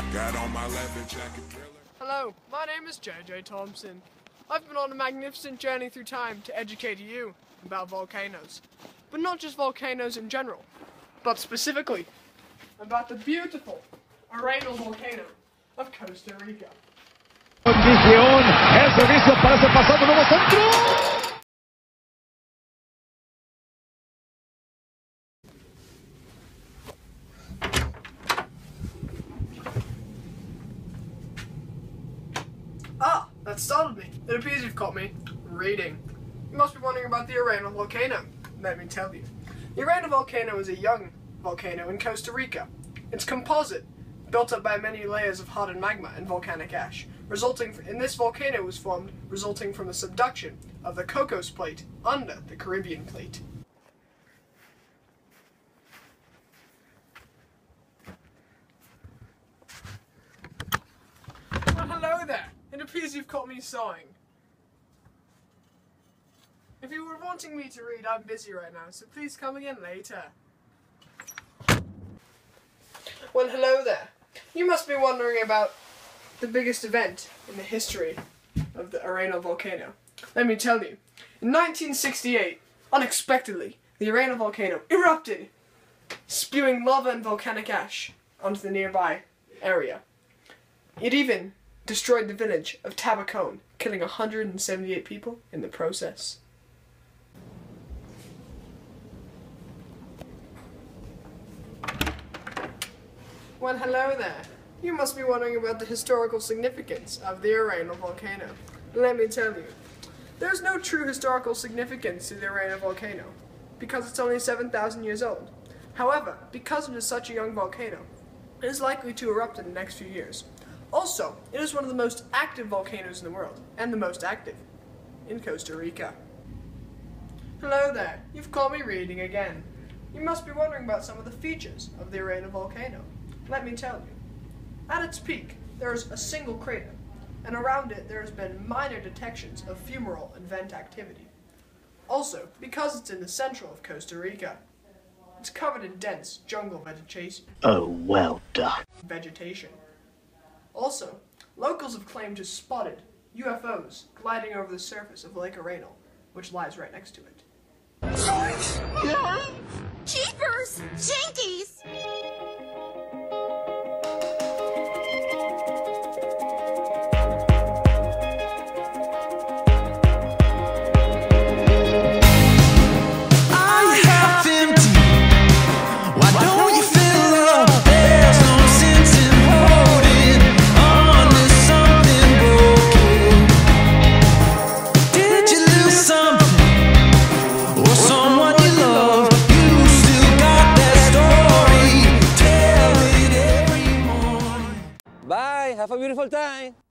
Got on my leather jacket thriller. Hello, my name is JJ Thompson. I've been on a magnificent journey through time to educate you about volcanoes. But not just volcanoes in general, but specifically about the beautiful Arenal volcano of Costa Rica. Condición, el servicio parece pasando nuevo centro. Ah, that startled me. It appears you've caught me reading. You must be wondering about the Arenal volcano. Let me tell you. The Arenal volcano is a young volcano in Costa Rica. It's composite, built up by many layers of hardened magma and volcanic ash. This volcano was formed resulting from the subduction of the Cocos Plate under the Caribbean Plate. Well, hello there. It appears you've caught me sewing. If you were wanting me to read, I'm busy right now, so please come again later. Well, hello there. You must be wondering about the biggest event in the history of the Arenal volcano. Let me tell you. In 1968, unexpectedly, the Arenal volcano erupted, spewing lava and volcanic ash onto the nearby area. It even destroyed the village of Tabacón, killing 178 people in the process. Well, hello there. You must be wondering about the historical significance of the Arenal volcano. Let me tell you. There's no true historical significance to the Arenal volcano, because it's only 7,000 years old. However, because it is such a young volcano, it is likely to erupt in the next few years. Also, it is one of the most active volcanoes in the world, and the most active in Costa Rica. Hello there. You've caught me reading again. You must be wondering about some of the features of the Arenal volcano. Let me tell you. At its peak, there is a single crater, and around it there has been minor detections of fumarole and vent activity. Also, because it's in the central of Costa Rica, it's covered in dense jungle vegetation. Oh, well done. Also, locals have claimed to have spotted UFOs gliding over the surface of Lake Arenal, which lies right next to it. Jeepers! Jinkies! Bye, have a beautiful time.